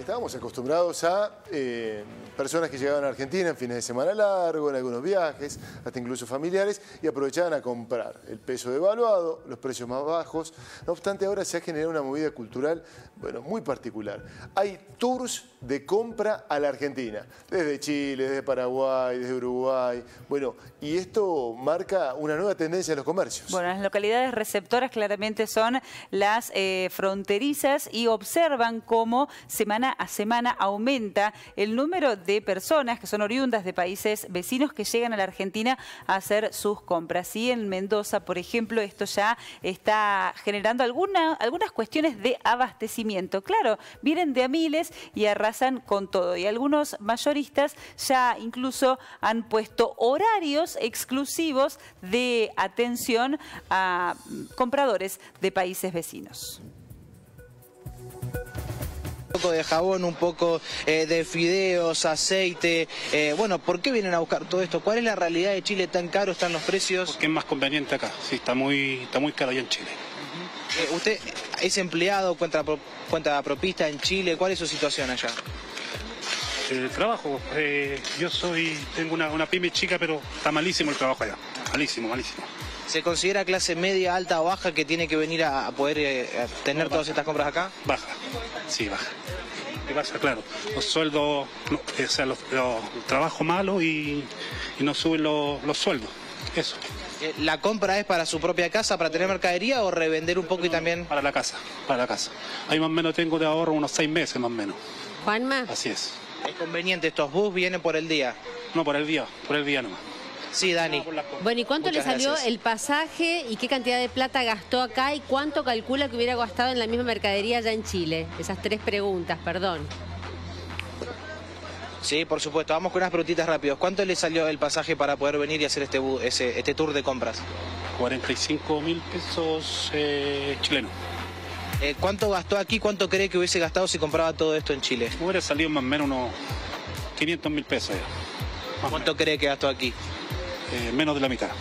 Estábamos acostumbrados a personas que llegaban a Argentina en fines de semana largo, en algunos viajes, hasta incluso familiares, y aprovechaban a comprar el peso devaluado, los precios más bajos. No obstante, ahora se ha generado una movida cultural, bueno, muy particular. Hay tours de compra a la Argentina, desde Chile, desde Paraguay, desde Uruguay. Bueno, y esto marca una nueva tendencia en los comercios. Bueno, las localidades receptoras claramente son las fronterizas y observan cómo semana a semana aumenta el número de personas que son oriundas de países vecinos que llegan a la Argentina a hacer sus compras. Y en Mendoza, por ejemplo, esto ya está generando algunas cuestiones de abastecimiento. Claro, vienen de a miles y arrasan con todo. Y algunos mayoristas ya incluso han puesto horarios exclusivos de atención a compradores de países vecinos. Un poco de jabón, un poco de fideos, aceite. Bueno, ¿por qué vienen a buscar todo esto? ¿Cuál es la realidad de Chile? ¿Tan caro están los precios? Porque es más conveniente acá, sí, está muy caro allá en Chile. ¿Usted es empleado, cuenta propista en Chile? ¿Cuál es su situación allá? Trabajo, tengo una pyme chica, pero está malísimo el trabajo allá, malísimo, malísimo. ¿Se considera clase media, alta o baja que tiene que venir a poder tener todas estas compras acá? Baja, sí, baja. ¿Qué pasa? Claro, los sueldos, o sea, los trabajo malo y no suben los sueldos, eso. ¿La compra es para su propia casa, para tener mercadería o revender un poco y también...? Para la casa, para la casa. Ahí más o menos tengo de ahorro unos 6 meses más o menos. Juanma. Así es. ¿Es conveniente estos bus? ¿Vienen por el día? No, por el día nomás. Sí, Dani. Bueno, ¿y cuánto Muchas le salió gracias. el pasaje y qué cantidad de plata gastó acá y cuánto calcula que hubiera gastado en la misma mercadería allá en Chile? Esas 3 preguntas, perdón. Sí, por supuesto. Vamos con unas preguntitas rápidas. ¿Cuánto le salió el pasaje para poder venir y hacer este tour de compras? 45.000 pesos chilenos. ¿Cuánto gastó aquí? ¿Cuánto cree que hubiese gastado si compraba todo esto en Chile? Hubiera salido más o menos unos 500.000 pesos ya. ¿Cuánto cree que gastó aquí? Menos de la mitad.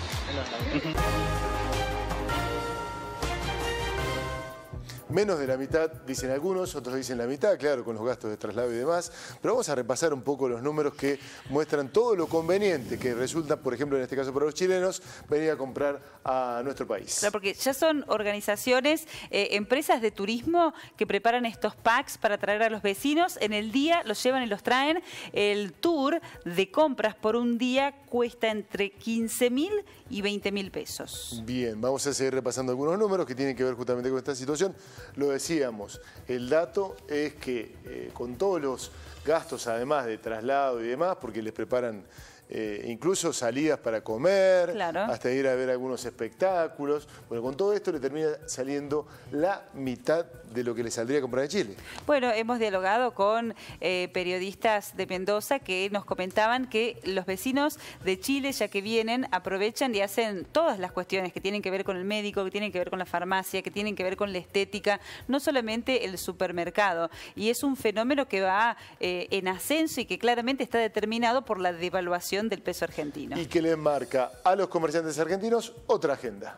Menos de la mitad, dicen algunos, otros dicen la mitad, claro, con los gastos de traslado y demás. Pero vamos a repasar un poco los números que muestran todo lo conveniente que resulta, por ejemplo, en este caso para los chilenos, venir a comprar a nuestro país. Claro, porque ya son organizaciones, empresas de turismo que preparan estos packs para traer a los vecinos. En el día los llevan y los traen. El tour de compras por un día cuesta entre 15.000 y 20.000 pesos. Bien, vamos a seguir repasando algunos números que tienen que ver justamente con esta situación. Lo decíamos, el dato es que con todos los gastos, además de traslado y demás, porque les preparan incluso salidas para comer, claro, hasta ir a ver algunos espectáculos. Bueno, con todo esto le termina saliendo la mitad de lo que le saldría comprar en Chile. Bueno, hemos dialogado con periodistas de Mendoza que nos comentaban que los vecinos de Chile, ya que vienen, aprovechan y hacen todas las cuestiones que tienen que ver con el médico, que tienen que ver con la farmacia, que tienen que ver con la estética, no solamente el supermercado. Y es un fenómeno que va en ascenso y que claramente está determinado por la devaluación del peso argentino. Y que le marca a los comerciantes argentinos otra agenda.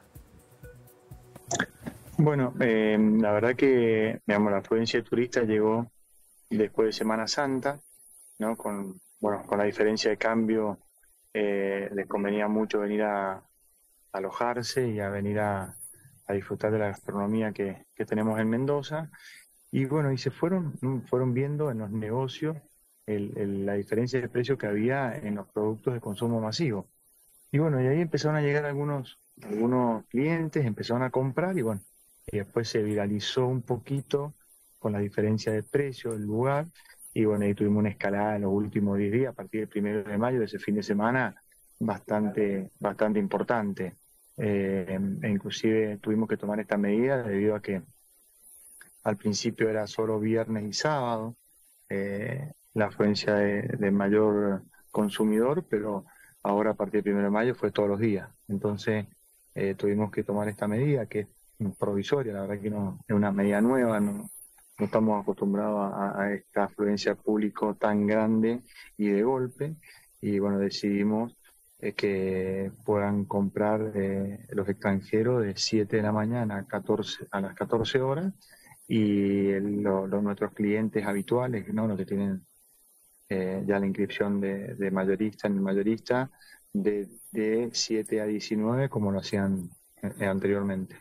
Bueno, la verdad que digamos, la afluencia de turistas llegó después de Semana Santa, ¿no? Con la diferencia de cambio les convenía mucho venir a alojarse y a venir a disfrutar de la gastronomía que tenemos en Mendoza. Y bueno, y se fueron viendo en los negocios la diferencia de precio que había en los productos de consumo masivo. Y bueno, y ahí empezaron a llegar algunos clientes, empezaron a comprar y bueno, y después se viralizó un poquito con la diferencia de precio del lugar y bueno, ahí tuvimos una escalada en los últimos 10 días, a partir del 1 de mayo, de ese fin de semana, bastante importante. E inclusive tuvimos que tomar esta medida debido a que al principio era solo viernes y sábado, la afluencia de mayor consumidor, pero ahora a partir del 1 de mayo fue todos los días. Entonces tuvimos que tomar esta medida que es provisoria, la verdad que no es una medida nueva, no estamos acostumbrados a esta afluencia público tan grande y de golpe, y bueno, decidimos que puedan comprar los extranjeros de 7 de la mañana a las 14 horas y nuestros clientes habituales, ¿no? Los que tienen ya la inscripción de mayorista en el mayorista, de 7 a 19 como lo hacían anteriormente.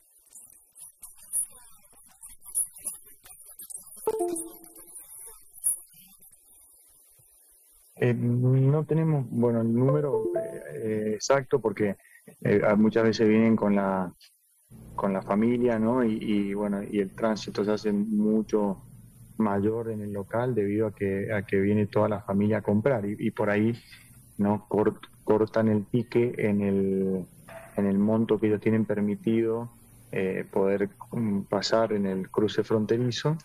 No tenemos, bueno, el número exacto porque muchas veces vienen con la familia, ¿no? Y bueno, y el tránsito se hace mucho mayor en el local debido a que viene toda la familia a comprar y por ahí, ¿no? Cortan el pique en el monto que ellos tienen permitido poder pasar en el cruce fronterizo,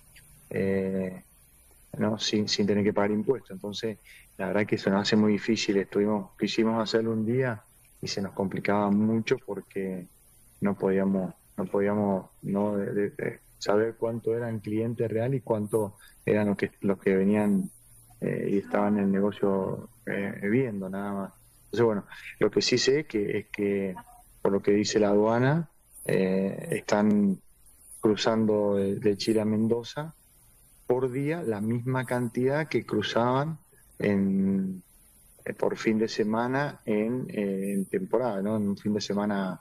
¿no? Sin tener que pagar impuestos. Entonces, la verdad que se nos hace muy difícil. Quisimos hacerlo un día y se nos complicaba mucho porque no podíamos ¿no? de saber cuánto eran clientes real y cuánto eran los que venían y estaban en el negocio viendo nada más. Entonces, bueno, lo que sí sé es que por lo que dice la aduana, están cruzando de Chile a Mendoza por día la misma cantidad que cruzaban por fin de semana en temporada, ¿no? En un fin de semana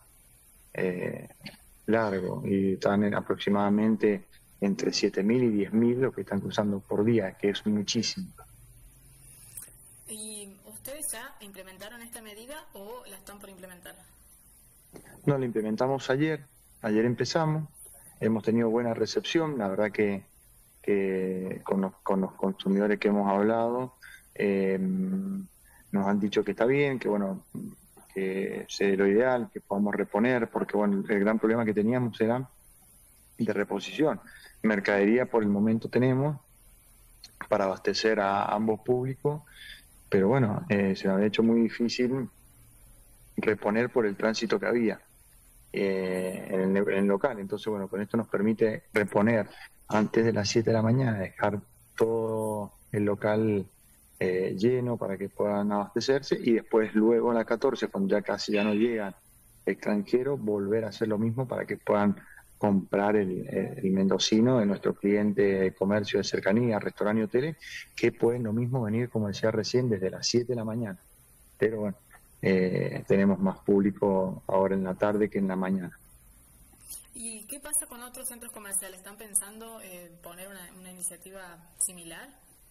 largo, y están aproximadamente entre 7.000 y 10.000 lo que están cruzando por día, que es muchísimo. ¿Y ustedes ya implementaron esta medida o la están por implementar? No, la implementamos ayer empezamos, hemos tenido buena recepción, la verdad que con los consumidores que hemos hablado, nos han dicho que está bien, que bueno, que sea lo ideal, que podamos reponer, porque bueno, el gran problema que teníamos era de reposición. Mercadería por el momento tenemos para abastecer a ambos públicos, pero bueno, se nos había hecho muy difícil reponer por el tránsito que había en el local. Entonces, bueno, con esto nos permite reponer antes de las 7 de la mañana, dejar todo el local lleno para que puedan abastecerse, y después luego a las 14, cuando ya casi ya no llegan extranjeros, volver a hacer lo mismo para que puedan comprar el mendocino de nuestro cliente de comercio de cercanía, restaurante y hoteles, que pueden lo mismo venir, como decía recién, desde las 7 de la mañana. Pero bueno, tenemos más público ahora en la tarde que en la mañana. ¿Y qué pasa con otros centros comerciales? ¿Están pensando poner una iniciativa similar?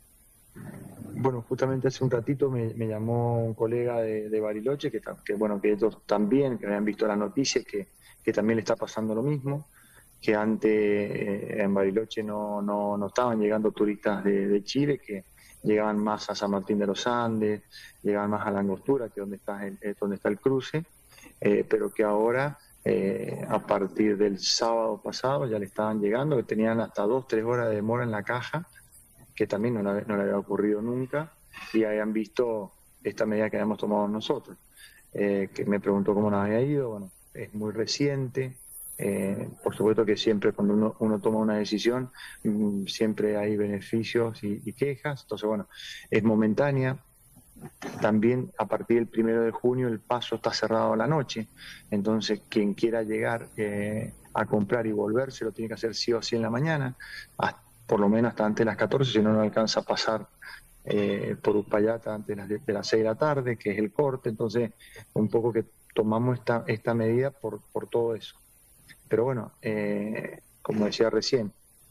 Bueno, justamente hace un ratito me llamó un colega de Bariloche, que bueno, que ellos también, que habían visto las noticias, que también le está pasando lo mismo, que antes en Bariloche no estaban llegando turistas de Chile, que llegaban más a San Martín de los Andes, llegaban más a la Angostura, que es donde está el cruce, pero que ahora, a partir del sábado pasado, ya le estaban llegando, que tenían hasta 2-3 horas de demora en la caja, que también no le había ocurrido nunca, y habían visto esta medida que habíamos tomado nosotros. Que me preguntó cómo nos había ido. Bueno, es muy reciente. Por supuesto que siempre cuando uno toma una decisión, siempre hay beneficios y quejas. Entonces, bueno, es momentánea. También a partir del 1 de junio el paso está cerrado a la noche. Entonces, quien quiera llegar a comprar y volverse lo tiene que hacer sí o sí en la mañana, por lo menos hasta antes de las 14, si no alcanza a pasar por Uspallata antes de las 6 de la tarde, que es el corte. Entonces, un poco que tomamos esta medida por todo eso. Pero bueno, como decía recién,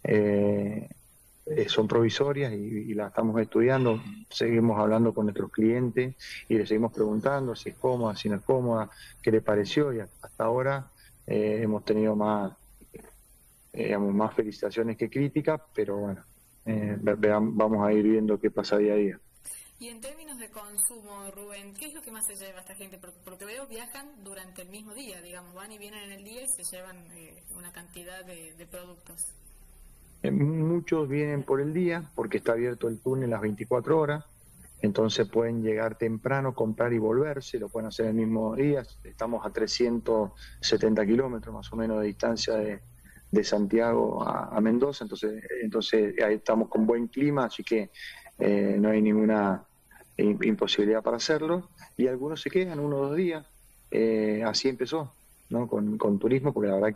son provisorias y las estamos estudiando, seguimos hablando con nuestros clientes y les seguimos preguntando si es cómoda, si no es cómoda, qué le pareció, y hasta ahora hemos tenido más felicitaciones que críticas, pero bueno, vamos a ir viendo qué pasa día a día. Y en términos de consumo, Rubén, ¿qué es lo que más se lleva esta gente? Porque veo viajan durante el mismo día, digamos, van y vienen en el día y se llevan una cantidad de productos. Muchos vienen por el día porque está abierto el túnel las 24 horas, entonces pueden llegar temprano, comprar y volverse, lo pueden hacer el mismo día. Estamos a 370 kilómetros más o menos de distancia de Santiago a Mendoza, entonces ahí estamos con buen clima, así que no hay ninguna imposibilidad para hacerlo, y algunos se quedan 1 o 2 días. Así empezó, ¿no? Con turismo, porque la verdad que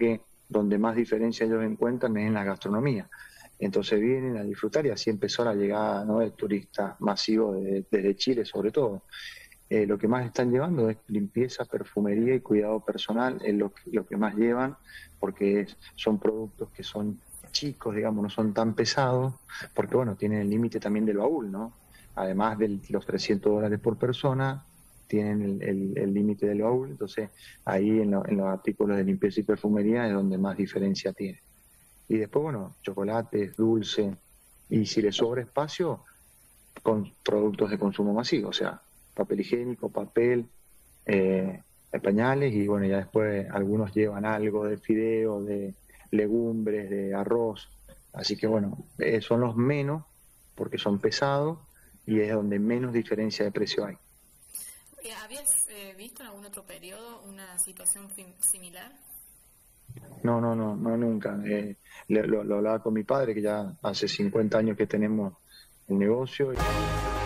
donde más diferencia ellos encuentran es en la gastronomía. Entonces vienen a disfrutar y así empezó la llegada, ¿no?, de turistas masivos desde Chile sobre todo. Lo que más están llevando es limpieza, perfumería y cuidado personal, es lo que más llevan, porque son productos que son chicos, digamos, no son tan pesados, porque bueno, tienen el límite también del baúl, ¿no? Además de los $300 por persona, tienen el límite del baúl, entonces ahí en los artículos de limpieza y perfumería es donde más diferencia tiene. Y después, bueno, chocolates, dulce, y si les sobra espacio, con productos de consumo masivo, o sea, papel higiénico, papel, pañales, y bueno, ya después algunos llevan algo de fideo, de legumbres, de arroz, así que bueno, son los menos, porque son pesados, y es donde menos diferencia de precio hay. ¿Habías visto en algún otro periodo una situación similar? No, nunca. Lo hablaba con mi padre, que ya hace 50 años que tenemos el negocio.